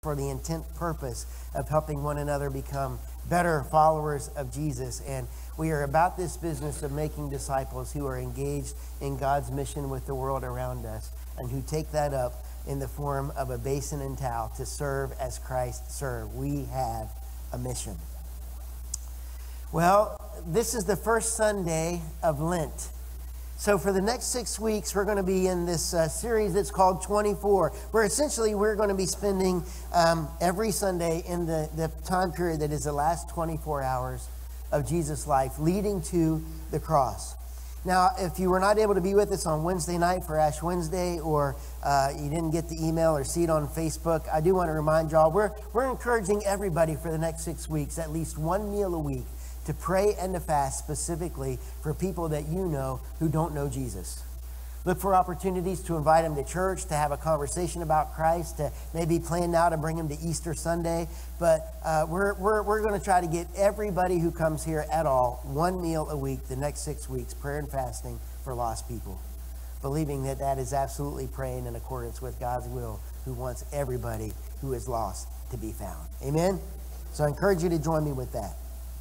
for the intent purpose of helping one another become better followers of Jesus. And we are about this business of making disciples who are engaged in God's mission with the world around us and who take that up in the form of a basin and towel to serve as Christ served. We have a mission. Well, this is the first Sunday of Lent. So for the next 6 weeks, we're going to be in this series that's called 24, where essentially we're going to be spending every Sunday in the time period that is the last 24 hours of Jesus' life, leading to the cross. Now, if you were not able to be with us on Wednesday night for Ash Wednesday, or you didn't get the email or see it on Facebook, I do want to remind y'all, we're encouraging everybody for the next 6 weeks, at least one meal a week, to pray and to fast specifically for people that you know who don't know Jesus. Look for opportunities to invite them to church, to have a conversation about Christ, to maybe plan now to bring them to Easter Sunday. But we're going to try to get everybody who comes here at all one meal a week the next 6 weeks, prayer and fasting for lost people, believing that that is absolutely praying in accordance with God's will, who wants everybody who is lost to be found. Amen? So I encourage you to join me with that.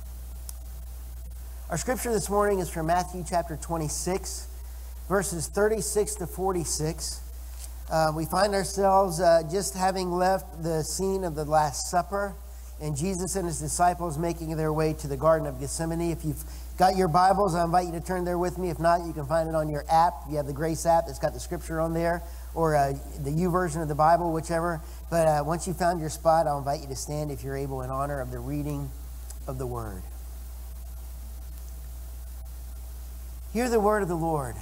Our scripture this morning is from Matthew chapter 26, verses 36 to 46. We find ourselves just having left the scene of the Last Supper, and Jesus and his disciples making their way to the Garden of Gethsemane. If you've got your Bibles, I invite you to turn there with me. If not, you can find it on your app. You have the Grace app that's got the scripture on there, or the YouVersion of the Bible, whichever. But once you found your spot, I'll invite you to stand if you're able in honor of the reading of the Word. Hear the word of the Lord.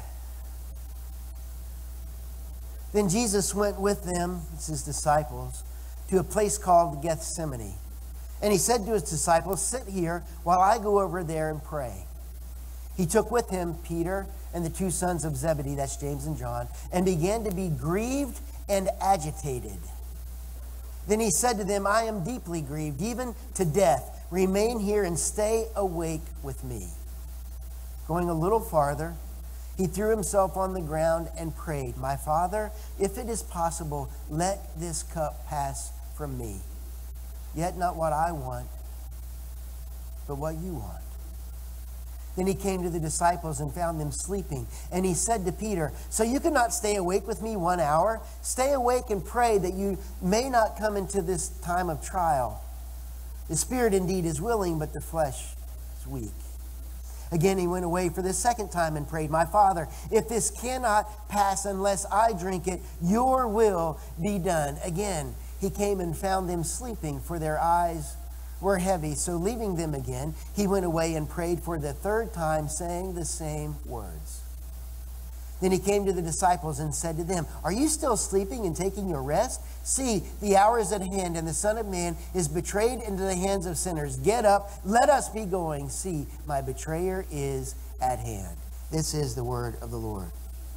Then Jesus went with them, it's his disciples, to a place called Gethsemane. And he said to his disciples, "Sit here while I go over there and pray." He took with him Peter and the two sons of Zebedee, that's James and John, and began to be grieved and agitated. Then he said to them, "I am deeply grieved, even to death. Remain here and stay awake with me." Going a little farther, he threw himself on the ground and prayed, "My Father, if it is possible, let this cup pass from me. Yet not what I want, but what you want." Then he came to the disciples and found them sleeping. And he said to Peter, "So you cannot stay awake with me 1 hour? Stay awake and pray that you may not come into this time of trial. The spirit indeed is willing, but the flesh is weak." Again, he went away for the second time and prayed, "My Father, if this cannot pass unless I drink it, your will be done." Again, he came and found them sleeping, for their eyes were heavy. So leaving them again, he went away and prayed for the third time, saying the same words. Then he came to the disciples and said to them, "Are you still sleeping and taking your rest? See, the hour is at hand, and the Son of Man is betrayed into the hands of sinners. Get up, let us be going. See, my betrayer is at hand." This is the word of the Lord.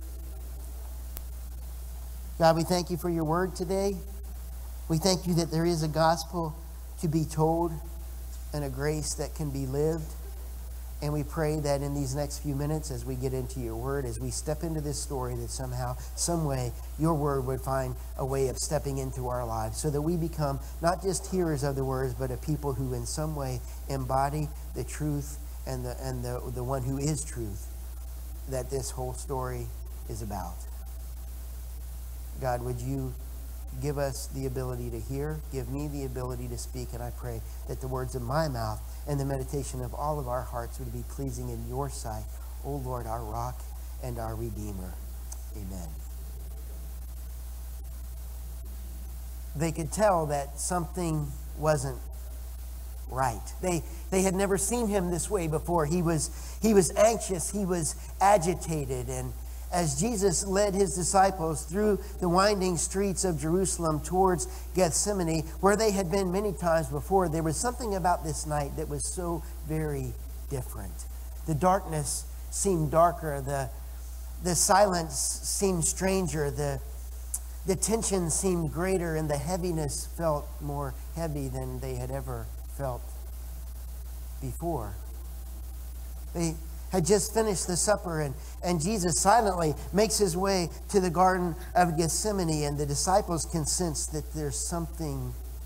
God, we thank you for your word today. We thank you that there is a gospel to be told and a grace that can be lived. And we pray that in these next few minutes, as we get into your word, as we step into this story, that somehow, some way, your word would find a way of stepping into our lives, so that we become not just hearers of the words, but a people who in some way embody the truth and the one who is truth that this whole story is about. God, would you give us the ability to hear, give me the ability to speak, and I pray that the words of my mouth and the meditation of all of our hearts would be pleasing in your sight, O Lord, our rock and our Redeemer. Amen. They could tell that something wasn't right. They had never seen him this way before. He was anxious, he was agitated, and as Jesus led his disciples through the winding streets of Jerusalem towards Gethsemane, where they had been many times before, there was something about this night that was so very different. The darkness seemed darker. The silence seemed stranger. The tension seemed greater, and the heaviness felt more heavy than they had ever felt before. They had just finished the supper, and Jesus silently makes his way to the Garden of Gethsemane, and the disciples can sense that there's something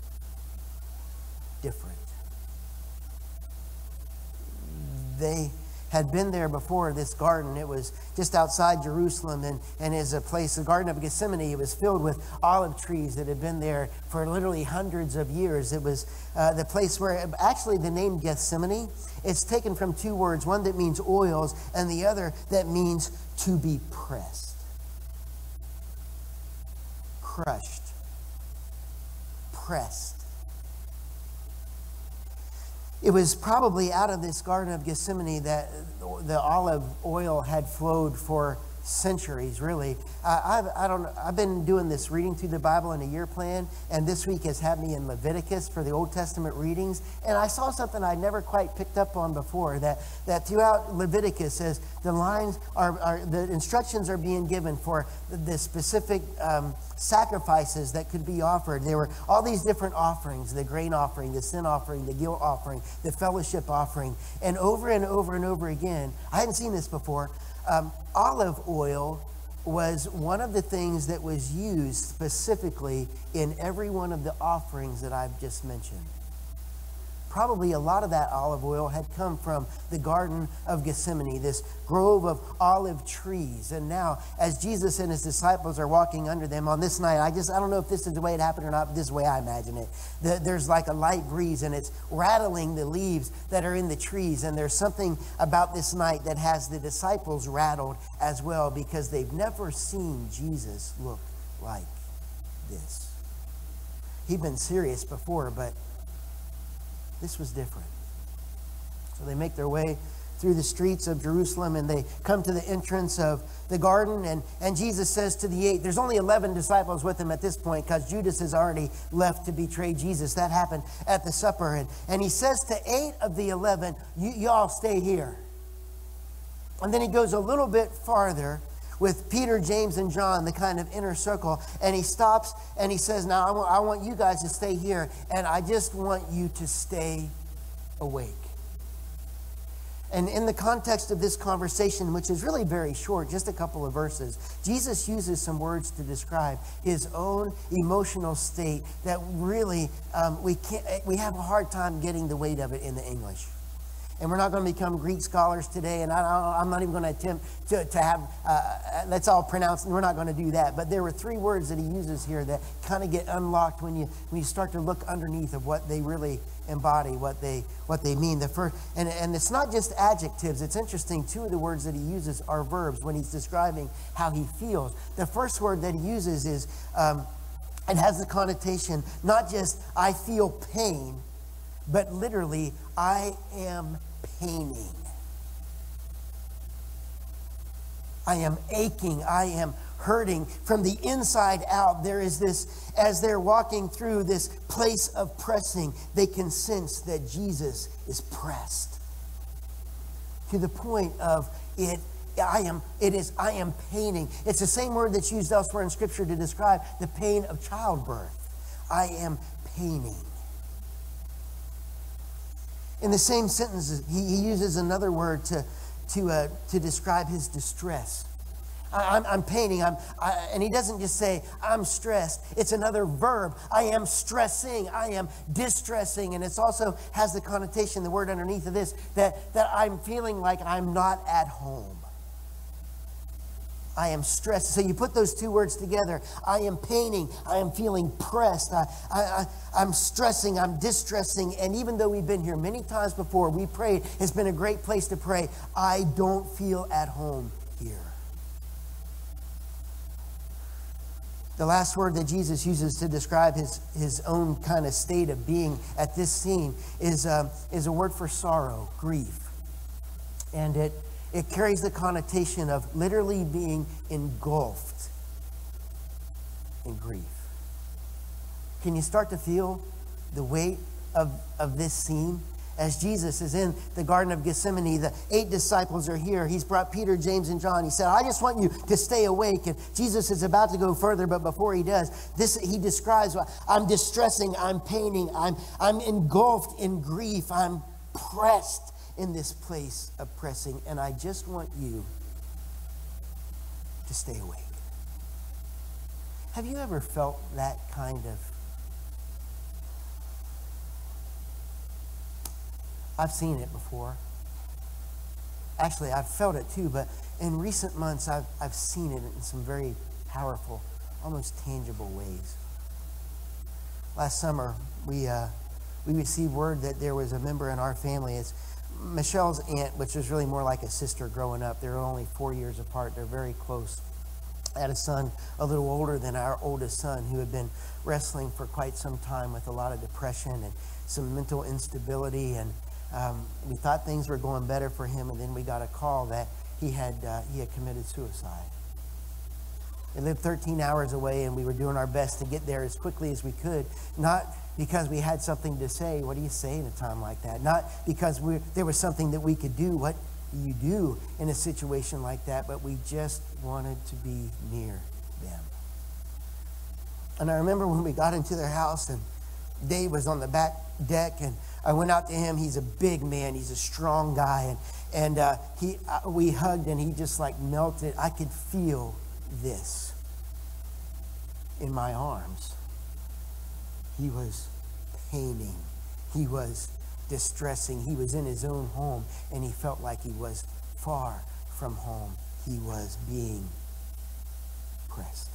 different. They had been there before, this garden. It was just outside Jerusalem and is a place, the Garden of Gethsemane. It was filled with olive trees that had been there for literally hundreds of years. It was the place where, actually the name Gethsemane, it's taken from two words, one that means oils and the other that means to be pressed. Crushed. Pressed. It was probably out of this Garden of Gethsemane that the olive oil had flowed for centuries, really. I've been doing this reading through the Bible in a year plan, and this week has had me in Leviticus for the Old Testament readings, and I saw something I'd never quite picked up on before, that throughout Leviticus, as the lines the instructions are being given for the specific sacrifices that could be offered. There were all these different offerings, the grain offering, the sin offering, the guilt offering, the fellowship offering, and over and over and over again, I hadn't seen this before, olive oil was one of the things that was used specifically in every one of the offerings that I've just mentioned. Probably a lot of that olive oil had come from the Garden of Gethsemane, this grove of olive trees. And now, as Jesus and his disciples are walking under them on this night, I don't know if this is the way it happened or not, but this is the way I imagine it. There's like a light breeze, and it's rattling the leaves that are in the trees. And there's something about this night that has the disciples rattled as well, because they've never seen Jesus look like this. He'd been serious before, but this was different. So they make their way through the streets of Jerusalem, and they come to the entrance of the garden, and Jesus says to the 8, there's only 11 disciples with him at this point, because Judas has already left to betray Jesus. That happened at the supper. And he says to 8 of the 11, y'all stay here. And then he goes a little bit farther with Peter, James, and John, the kind of inner circle. And he stops and he says, now I want you guys to stay here, and I just want you to stay awake. And in the context of this conversation, which is really very short, just a couple of verses, Jesus uses some words to describe his own emotional state that really we have a hard time getting the weight of it in the English. And we're not going to become Greek scholars today, and I'm not even going to attempt to have, let's all pronounce, we're not going to do that. But there were 3 words that he uses here that kind of get unlocked when you start to look underneath of what they really embody, what they mean. The first, and it's not just adjectives. It's interesting, 2 of the words that he uses are verbs when he's describing how he feels. The first word that he uses is, it has the connotation, not just I feel pain, but literally, I am paining. I am aching. I am hurting. From the inside out, there is this, as they're walking through this place of pressing, they can sense that Jesus is pressed to the point of it. I am paining. It's the same word that's used elsewhere in Scripture to describe the pain of childbirth. I am paining. In the same sentence, he uses another word to describe his distress. I'm paining. And he doesn't just say, I'm stressed. It's another verb. I am stressing. I am distressing. And it also has the connotation, the word underneath of this, that I'm feeling like I'm not at home. I am stressed. So you put those 2 words together. I am paining. I am feeling pressed. I'm stressing. I'm distressing. And even though we've been here many times before, we prayed. It's been a great place to pray. I don't feel at home here. The last word that Jesus uses to describe his own kind of state of being at this scene is a word for sorrow, grief. And it carries the connotation of literally being engulfed in grief. Can you start to feel the weight of this scene? As Jesus is in the Garden of Gethsemane, the 8 disciples are here. He's brought Peter, James, and John. He said, I just want you to stay awake. And Jesus is about to go further, but before he does, he describes, I'm distressing, I'm paining, I'm engulfed in grief, I'm pressed in this place of pressing, and I just want you to stay awake. Have you ever felt that kind of I've seen it before. Actually, I've felt it too, but in recent months, I've seen it in some very powerful, almost tangible ways. Last summer, we received word that there was a member in our family. It's Michelle's aunt, which was really more like a sister growing up. They're only 4 years apart. They're very close. I had a son a little older than our oldest son who had been wrestling for quite some time with a lot of depression and some mental instability. And we thought things were going better for him, and then we got a call that he had committed suicide. He lived 13 hours away, and we were doing our best to get there as quickly as we could, not because we had something to say. What do you say in a time like that? Not because there was something that we could do. What do you do in a situation like that? But we just wanted to be near them. And I remember when we got into their house, and Dave was on the back deck, and I went out to him. He's a big man. He's a strong guy. And we hugged, and he just like melted. I could feel this in my arms. He was paining. He was distressing. He was in his own home, and he felt like he was far from home. He was being pressed.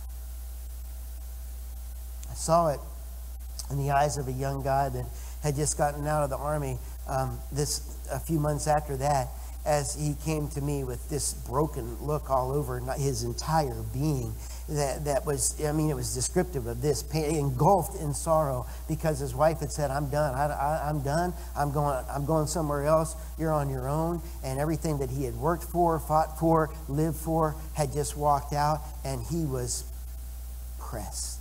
I saw it in the eyes of a young guy that had just gotten out of the Army a few months after that, as he came to me with this broken look all over his entire being. That was, I mean, it was descriptive of this, pain, engulfed in sorrow, because his wife had said, "I'm done. I'm done. I'm going somewhere else. You're on your own." And everything that he had worked for, fought for, lived for, had just walked out, and he was pressed.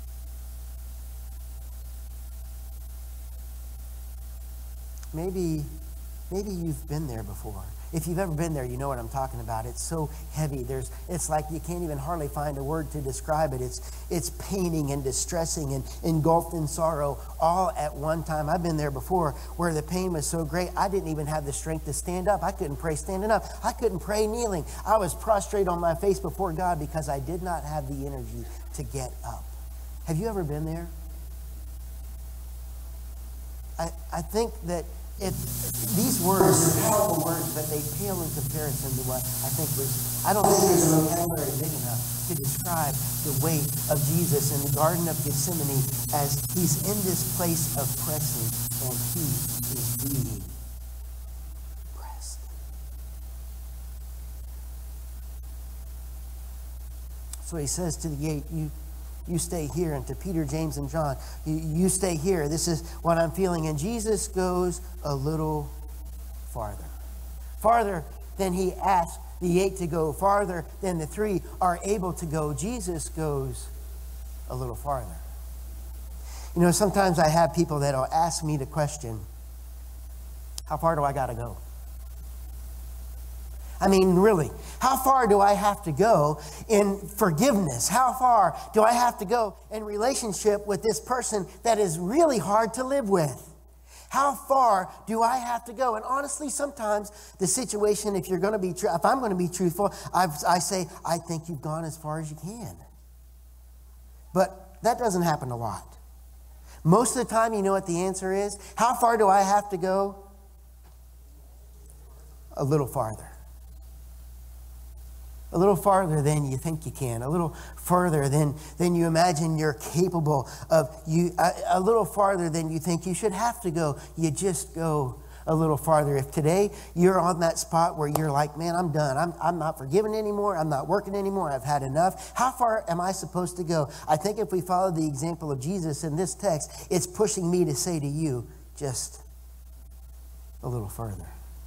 Maybe you've been there before. If you've ever been there, you know what I'm talking about. It's so heavy. It's like you can't even hardly find a word to describe it. It's paining and distressing and engulfed in sorrow all at one time. I've been there before where the pain was so great, I didn't even have the strength to stand up. I couldn't pray standing up. I couldn't pray kneeling. I was prostrate on my face before God because I did not have the energy to get up. Have you ever been there? I think that these words are powerful words, but they pale in comparison to what I don't think there's a vocabulary big enough to describe the weight of Jesus in the Garden of Gethsemane as he's in this place of pressing, and he is being pressed. So he says to the eight, you stay here. And to Peter, James, and John, you stay here. This is what I'm feeling. And Jesus goes a little farther. Farther than he asked the eight to go. Farther than the three are able to go. Jesus goes a little farther. You know, sometimes I have people that will ask me the question, how far do I got to go? I mean, really, how far do I have to go in forgiveness? How far do I have to go in relationship with this person that is really hard to live with? How far do I have to go? And honestly, sometimes the situation, if I'm going to be truthful, I say, I think you've gone as far as you can. But that doesn't happen a lot. Most of the time, you know what the answer is? How far do I have to go? A little farther. A little farther than you think you can. A little further than you imagine you're capable of. A little farther than you think you should have to go. You just go a little farther. If today you're on that spot where you're like, man, I'm done. I'm not forgiven anymore. I'm not working anymore. I've had enough. How far am I supposed to go? I think if we follow the example of Jesus in this text, it's pushing me to say to you, just a little further.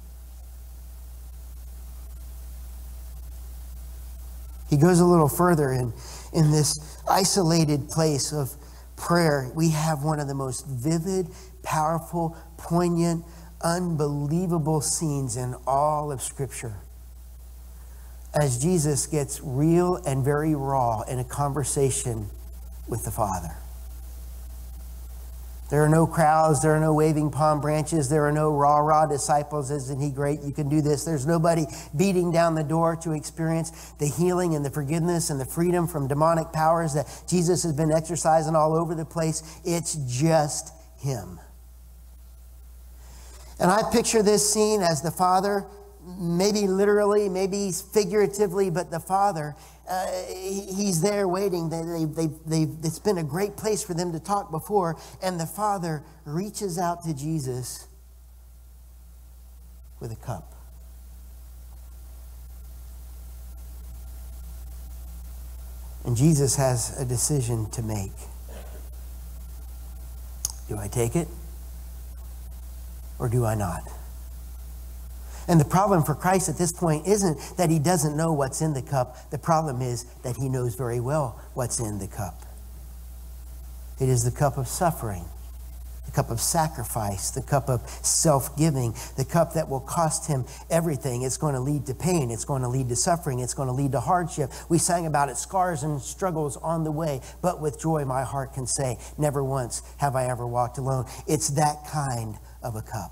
He goes a little further in this isolated place of prayer. We have one of the most vivid, powerful, poignant, unbelievable scenes in all of Scripture. As Jesus gets real and very raw in a conversation with the Father. There are no crowds. There are no waving palm branches. There are no rah-rah disciples. Isn't he great? You can do this. There's nobody beating down the door to experience the healing and the forgiveness and the freedom from demonic powers that Jesus has been exercising all over the place. It's just him. And I picture this scene as the Father, maybe literally, maybe figuratively, but the Father, he's there waiting. It's been a great place for them to talk before. And the Father reaches out to Jesus with a cup. And Jesus has a decision to make. Do I take it or do I not? And the problem for Christ at this point isn't that he doesn't know what's in the cup. The problem is that he knows very well what's in the cup. It is the cup of suffering, the cup of sacrifice, the cup of self-giving, the cup that will cost him everything. It's going to lead to pain. It's going to lead to suffering. It's going to lead to hardship. We sang about it, scars and struggles on the way. But with joy, my heart can say, never once have I ever walked alone. It's that kind of a cup.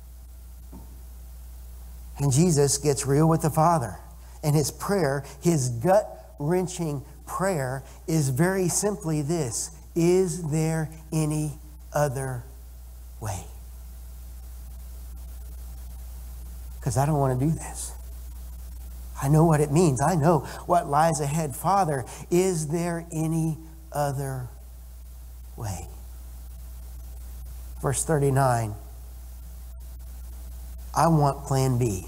And Jesus gets real with the Father. And his prayer, his gut-wrenching prayer, is very simply this: is there any other way? Because I don't want to do this. I know what it means. I know what lies ahead. Father, is there any other way? Verse 39. I want plan B,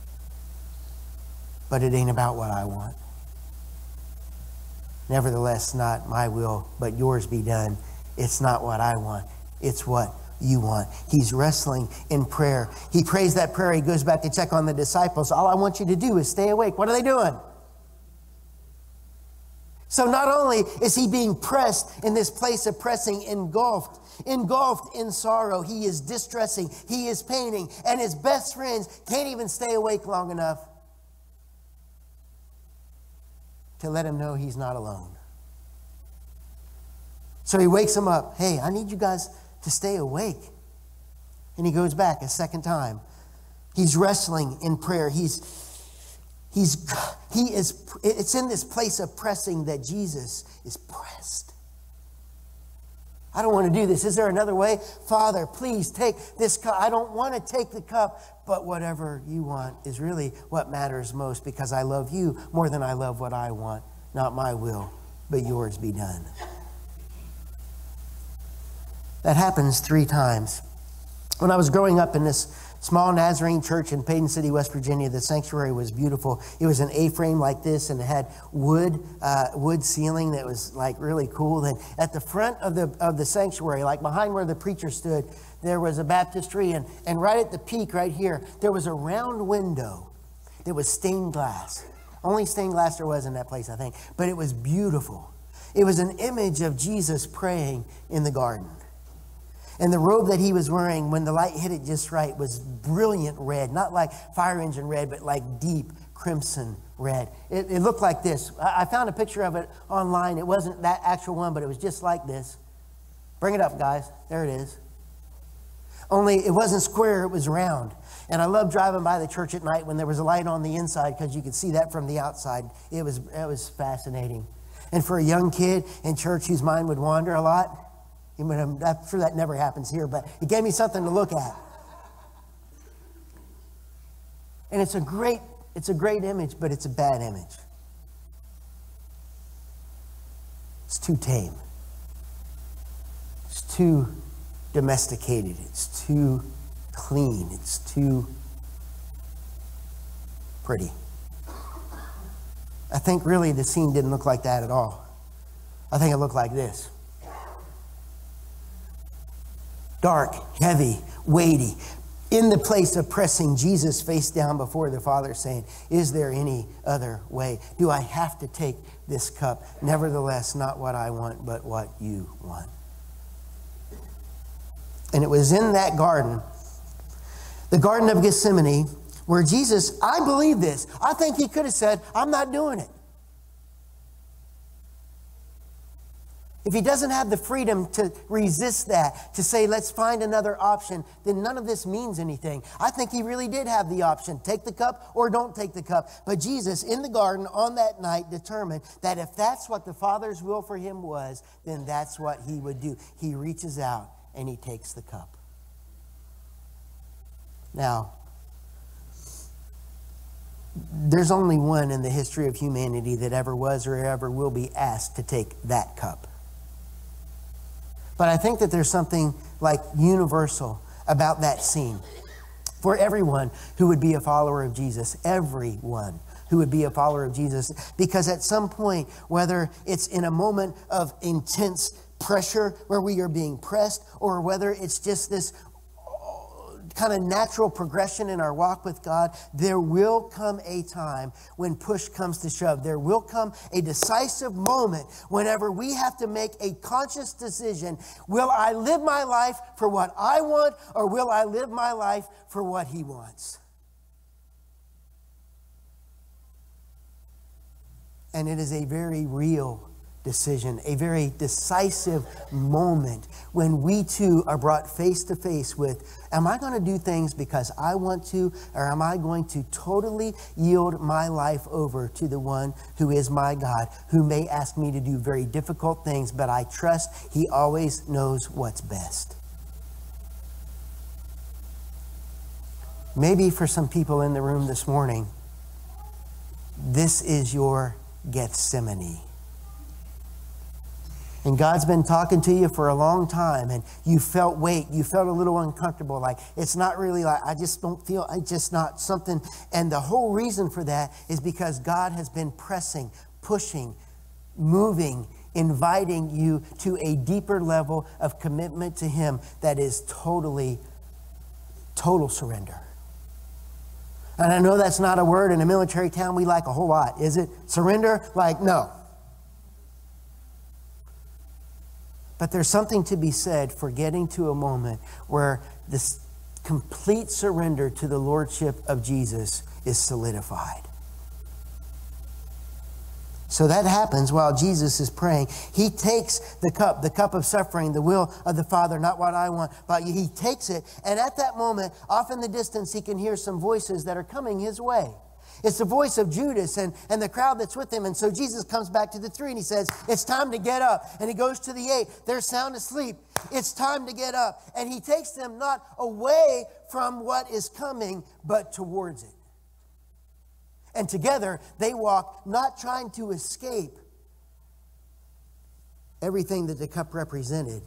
but it ain't about what I want. Nevertheless, not my will, but yours be done. It's not what I want. It's what you want. He's wrestling in prayer. He prays that prayer. He goes back to check on the disciples. All I want you to do is stay awake. What are they doing? So not only is he being pressed in this place of pressing, engulfed in sorrow, he is distressing, he is paining, and his best friends can't even stay awake long enough to let him know he's not alone. So he wakes them up. Hey, I need you guys to stay awake. And he goes back a second time. He's wrestling in prayer. It's in this place of pressing that Jesus is pressed. I don't want to do this. Is there another way? Father, please take this cup. I don't want to take the cup, but whatever you want is really what matters most, because I love you more than I love what I want. Not my will, but yours be done. That happens 3 times. When I was growing up in this small Nazarene church in Payton City, West Virginia, the sanctuary was beautiful. It was an A-frame like this, and it had wood ceiling that was like really cool. And at the front of the sanctuary, like behind where the preacher stood, there was a baptistry, and right at the peak right here, there was a round window that was stained glass. Only stained glass there was in that place, I think. But it was beautiful. It was an image of Jesus praying in the garden. And the robe that he was wearing, when the light hit it just right, was brilliant red. Not like fire engine red, but like deep crimson red. It looked like this. I found a picture of it online. It wasn't that actual one, but it was just like this. Bring it up, guys. There it is. Only it wasn't square, it was round. And I loved driving by the church at night when there was a light on the inside, because you could see that from the outside. It was fascinating. And for a young kid in church whose mind would wander a lot, I'm sure that never happens here, but it gave me something to look at. And it's a great image, but it's a bad image. It's too tame. It's too domesticated. It's too clean. It's too pretty. I think really the scene didn't look like that at all. I think it looked like this. Dark, heavy, weighty. In the place of pressing, Jesus face down before the Father, saying, is there any other way? Do I have to take this cup? Nevertheless, not what I want, but what you want. And it was in that garden, the Garden of Gethsemane, where Jesus, I believe this, I think he could have said, I'm not doing it. If he doesn't have the freedom to resist that, to say, let's find another option, then none of this means anything. I think he really did have the option, take the cup or don't take the cup. But Jesus, in the garden on that night, determined that if that's what the Father's will for him was, then that's what he would do. He reaches out and he takes the cup. Now, there's only one in the history of humanity that ever was or ever will be asked to take that cup. But I think that there's something like universal about that scene. For everyone who would be a follower of Jesus, everyone who would be a follower of Jesus, because at some point, whether it's in a moment of intense pressure where we are being pressed, or whether it's just this kind of natural progression in our walk with God, there will come a time when push comes to shove. There will come a decisive moment whenever we have to make a conscious decision. Will I live my life for what I want, or will I live my life for what He wants? And it is a very real decision, a very decisive moment when we too are brought face to face with, am I going to do things because I want to, or am I going to totally yield my life over to the one who is my God, who may ask me to do very difficult things, but I trust He always knows what's best. Maybe for some people in the room this morning, this is your Gethsemane. And God's been talking to you for a long time, and you felt weight. You felt a little uncomfortable, like it's not really like, I just don't feel, it's just not something. And the whole reason for that is because God has been pressing, pushing, moving, inviting you to a deeper level of commitment to Him that is total surrender. And I know that's not a word in a military town we like a whole lot, is it? Surrender? Like, no. But there's something to be said for getting to a moment where this complete surrender to the Lordship of Jesus is solidified. So that happens while Jesus is praying. He takes the cup of suffering, the will of the Father, not what I want, but He takes it. And at that moment, off in the distance, He can hear some voices that are coming His way. It's the voice of Judas and the crowd that's with him. And so Jesus comes back to the three and He says, it's time to get up. And He goes to the 8. They're sound asleep. It's time to get up. And He takes them not away from what is coming, but towards it. And together they walk, not trying to escape everything that the cup represented,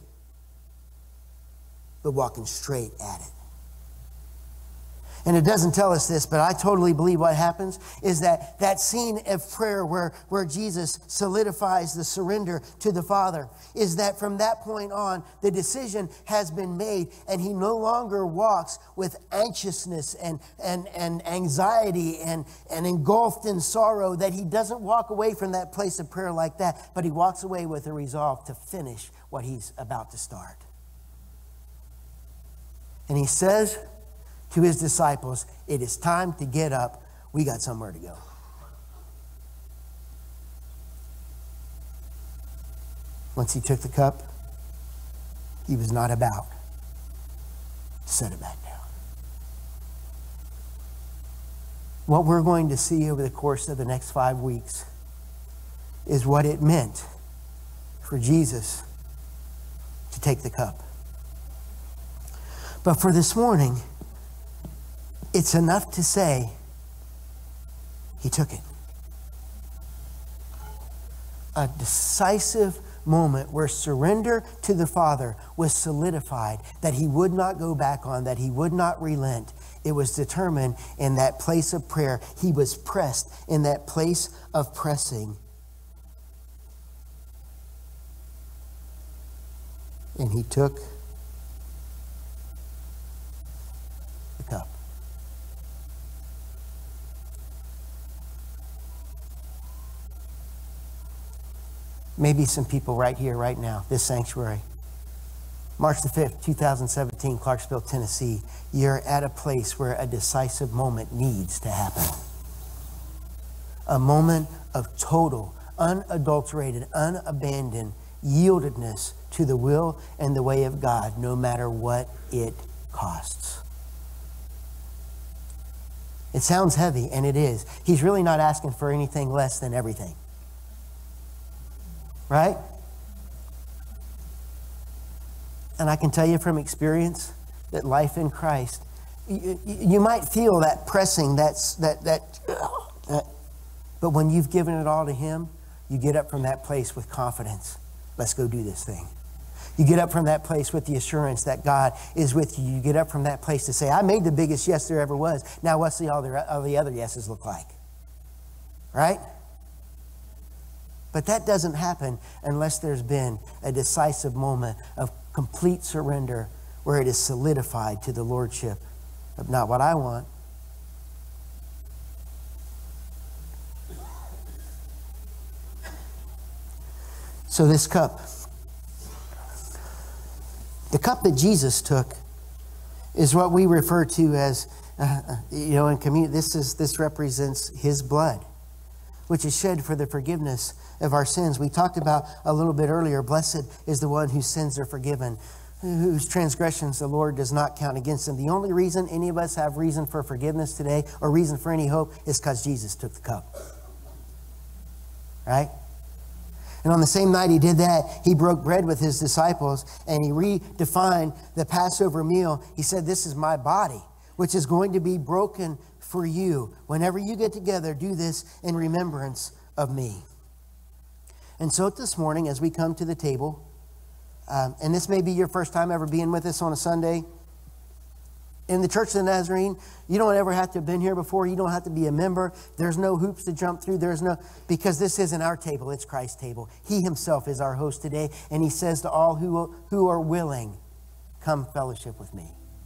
but walking straight at it. And it doesn't tell us this, but I totally believe what happens is that scene of prayer where Jesus solidifies the surrender to the Father, is that from that point on, the decision has been made, and He no longer walks with anxiousness and anxiety and engulfed in sorrow, that He doesn't walk away from that place of prayer like that, but He walks away with a resolve to finish what He's about to start. And He says to His disciples, it is time to get up. We got somewhere to go. Once He took the cup, He was not about to set it back down. What we're going to see over the course of the next 5 weeks is what it meant for Jesus to take the cup. But for this morning, it's enough to say He took it. A decisive moment where surrender to the Father was solidified, that He would not go back on, that He would not relent. It was determined in that place of prayer. He was pressed in that place of pressing. And He took the cup. Maybe some people right here, right now, this sanctuary. March the 5th, 2017, Clarksville, Tennessee. You're at a place where a decisive moment needs to happen. A moment of total, unadulterated, unabandoned yieldedness to the will and the way of God, no matter what it costs. It sounds heavy, and it is. He's really not asking for anything less than everything. Right? And I can tell you from experience that life in Christ you might feel that pressing, that. But when you've given it all to him, you get up from that place with confidence. Let's go do this thing. You get up from that place with the assurance that God is with you. You get up from that place to say, I made the biggest yes there ever was. Now what's all the other yeses look like? Right? But that doesn't happen unless there's been a decisive moment of complete surrender where it is solidified to the lordship of not what I want. So this cup, the cup that Jesus took, is what we refer to as, in community, this represents his blood, which is shed for the forgiveness of our sins. We talked about a little bit earlier, blessed is the one whose sins are forgiven, whose transgressions the Lord does not count against them. The only reason any of us have reason for forgiveness today or reason for any hope is because Jesus took the cup. Right? And on the same night he did that, he broke bread with his disciples and he redefined the Passover meal. He said, this is my body, which is going to be broken for you. Whenever you get together, do this in remembrance of me. And so this morning, as we come to the table, and this may be your first time ever being with us on a Sunday, in the Church of the Nazarene, you don't ever have to have been here before. You don't have to be a member. There's no hoops to jump through. Because this isn't our table, it's Christ's table. He himself is our host today, and he says to all who are willing, come fellowship with me.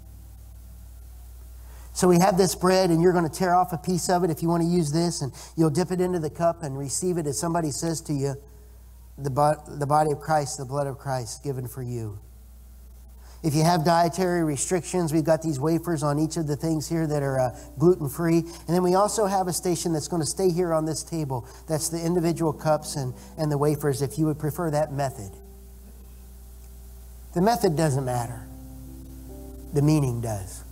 So we have this bread, and you're going to tear off a piece of it if you want to use this, and you'll dip it into the cup and receive it as somebody says to you, the body of Christ, the blood of Christ given for you. If you have dietary restrictions, we've got these wafers on each of the things here that are gluten-free. And then we also have a station that's going to stay here on this table. That's the individual cups and the wafers, if you would prefer that method. The method doesn't matter. The meaning does.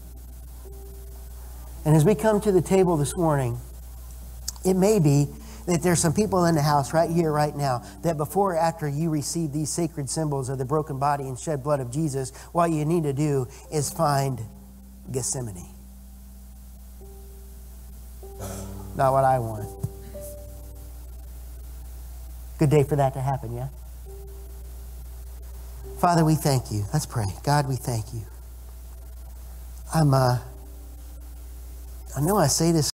And as we come to the table this morning, it may be that there's some people in the house right here, right now, that before or after you receive these sacred symbols of the broken body and shed blood of Jesus, what you need to do is find Gethsemane. Not what I want. Good day for that to happen, yeah? Father, we thank you. Let's pray. God, we thank you. I know I say this